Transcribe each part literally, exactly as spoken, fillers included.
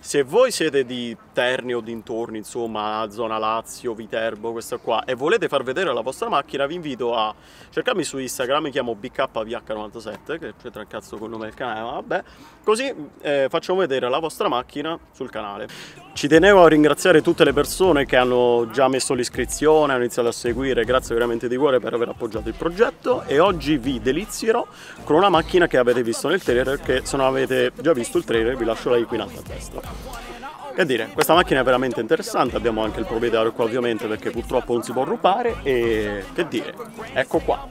Se voi siete di Terni o dintorni, insomma, zona Lazio, Viterbo, questo qua, e volete far vedere la vostra macchina, vi invito a cercarmi su Instagram, mi chiamo B K V H novantasette, che c'entra il cazzo col nome del canale, ma vabbè, così eh, facciamo vedere la vostra macchina sul canale. Ci tenevo a ringraziare tutte le persone che hanno già messo l'iscrizione, hanno iniziato a seguire, grazie veramente di cuore per aver appoggiato il progetto, e oggi vi delizierò con una macchina che avete visto nel trailer, che se non avete già visto il trailer vi lascio la link in alto a destra. Che dire, questa macchina è veramente interessante, abbiamo anche il proprietario qua ovviamente perché purtroppo non si può rubare, e che dire, ecco qua.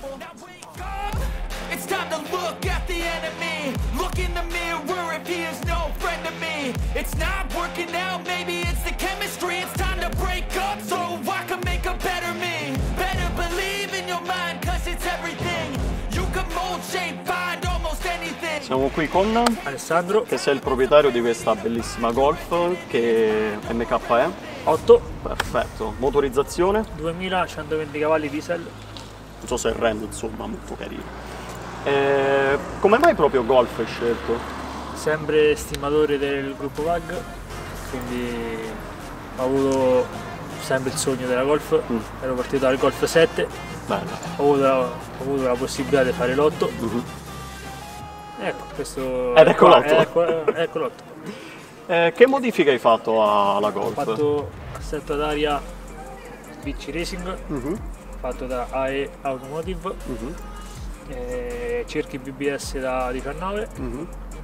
Siamo qui con Alessandro, che sei il proprietario di questa bellissima Golf, che M K è? otto, Perfetto. Motorizzazione? duemilacentoventi cavalli diesel. Non so se rendo, insomma, molto carino. E come mai proprio Golf hai scelto? Sempre stimatore del gruppo V A G, quindi ho avuto sempre il sogno della Golf, mm. ero partito dal Golf sette, Bello. Ho avuto la, ho avuto la possibilità di fare l'otto. Mm-hmm. Ecco, questo Ed ecco l'otto. Ecco, ecco l'otto. Eh, che modifiche hai fatto alla Golf? Ho fatto assetto ad aria B C Racing, mm-hmm. fatto da A E Automotive, mm-hmm. eh, cerchi B B S da diciannove, mm-hmm.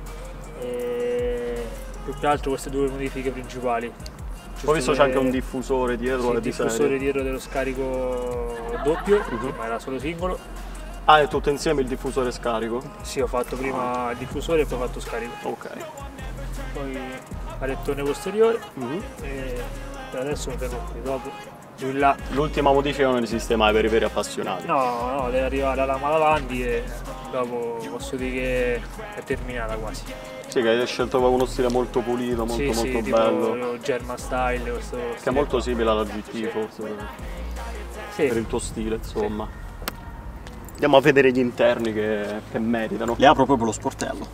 e più che altro queste due modifiche principali. Ho visto c'è anche un diffusore dietro, sì, di diffusore serie. dietro dello scarico doppio, mm-hmm. ma era solo singolo. Ah, è tutto insieme il diffusore scarico? Sì, ho fatto prima il diffusore e poi ho fatto scarico. Ok. Poi alettone posteriore, mm-hmm. e per adesso mi fermo qui, dopo più in là. L'ultima modifica non esiste mai per i veri appassionati. No, no, deve arrivare alla lama davanti e dopo posso dire che è terminata quasi. Sì, che hai scelto proprio uno stile molto pulito, molto sì, molto sì, bello. Tipo German style, questo che è molto simile alla G T forse, sì. Per il tuo stile, insomma. Sì. Andiamo a vedere gli interni che, che meritano. Le apro proprio lo sportello.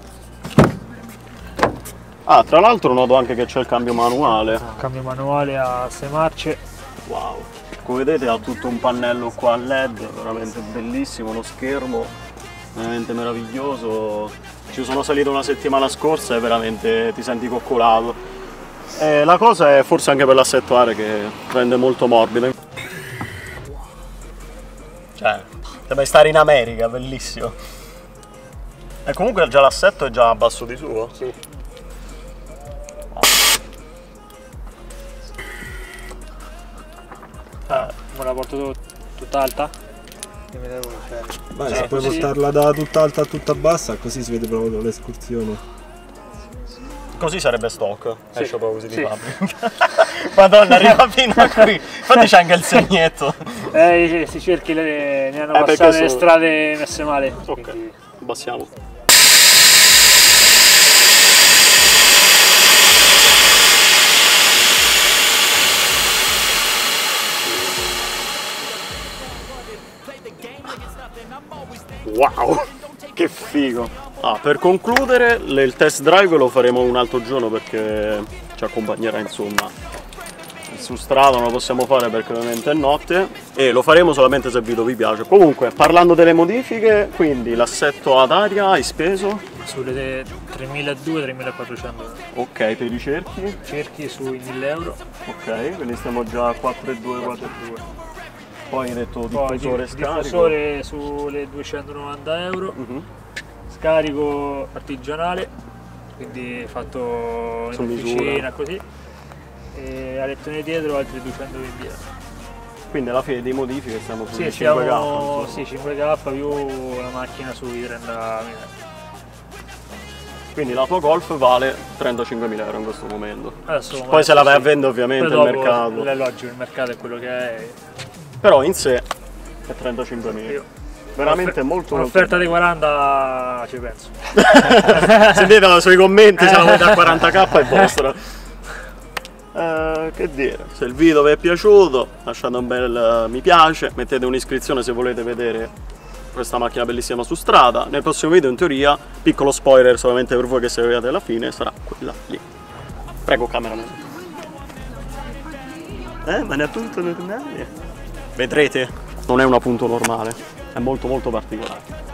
Ah, tra l'altro noto anche che c'è il cambio manuale. Cambio manuale a sei marce. Wow. Come vedete ha tutto un pannello qua a L E D, veramente bellissimo, uno schermo veramente meraviglioso. Ci sono salito una settimana scorsa e veramente ti senti coccolato. E la cosa è forse anche per l'assetto aria che rende molto morbido. Cioè, deve stare in America, bellissimo. E comunque già l'assetto è già a basso di suo? Sì. Ah, me la porto tutta alta? Beh, se puoi portarla da tutta alta a tutta bassa, così si vede proprio l'escursione. Così sarebbe stock, sì. Esce proprio così sì. di fabbrica. Madonna, arriva fino a qui. Infatti c'è anche il segnetto. Eh, si cerchi, le, ne hanno eh, passate sono... le strade messe male. Ok, quindi... abbassiamo. Wow, che figo! Ah, per concludere, il test drive lo faremo un altro giorno perché ci accompagnerà, insomma. Su strada non lo possiamo fare perché ovviamente è notte, e lo faremo solamente se il video vi piace. Comunque, parlando delle modifiche, quindi l'assetto ad aria hai speso? Sulle tremiladuecento tremilaquattrocento euro. Ok, per i cerchi? Cerchi sui mille euro. Ok, quindi stiamo già a quattro virgola due, quattro virgola due. Poi hai detto diffusore Poi, scarico? Diffusore sulle duecentonovanta euro. Uh-huh. Scarico artigianale, quindi fatto in officina, così. E alettone dietro altri duecentoventi euro. Quindi alla fine dei modifiche stiamo su sì, cinque K? Siamo, sì, cinque K più la macchina sui trentamila euro. Quindi la tua Golf vale trentacinquemila euro in questo momento. Adesso, poi se la vai sì. a vendere ovviamente il mercato. È logico, il mercato è quello che è. Però in sé è trentacinquemila. Veramente molto un'offerta di quaranta ci penso. Sentitela sui commenti, eh. Se la volete a quaranta K è vostra. Eh, che dire, se il video vi è piaciuto lasciate un bel uh, mi piace, mettete un'iscrizione se volete vedere questa macchina bellissima su strada. Nel prossimo video in teoria, piccolo spoiler solamente per voi che seguiate alla fine, sarà quella lì. Prego, cameraman. Eh, ma ne ha tutto normale. Vedrete, non è una punto normale, è molto molto particolare.